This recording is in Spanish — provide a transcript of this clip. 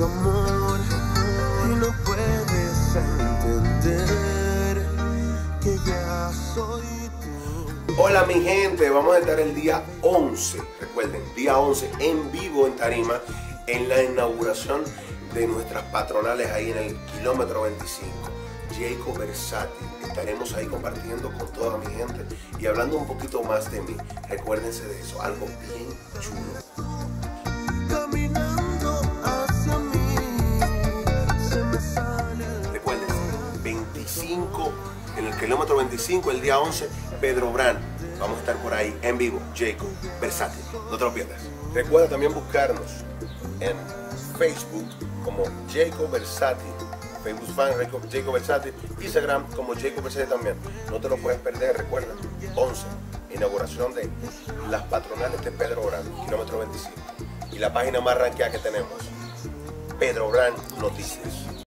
tu amor y no puedes entender que ya soy tú. Hola mi gente, vamos a estar el día 11, recuerden, día 11 en vivo en Tarima, en la inauguración de nuestras patronales ahí en el kilómetro 25. Jacob Versátil, estaremos ahí compartiendo con toda mi gente y hablando un poquito más de mí. Recuérdense de eso, algo bien chulo. Caminando hacia mí, se me sale. Recuérdense, 25, en el kilómetro 25, el día 11, Pedro Brán. Vamos a estar por ahí en vivo, Jacob Versátil, no te lo pierdas. Recuerda también buscarnos en Facebook como Jacob Versátil, Facebook fan Jacob Versátil, Instagram como Jacob Versátil también. No te lo puedes perder, recuerda, 11, inauguración de las patronales de Pedro Brán, kilómetro 25. Y la página más rankeada que tenemos, Pedro Brán Noticias.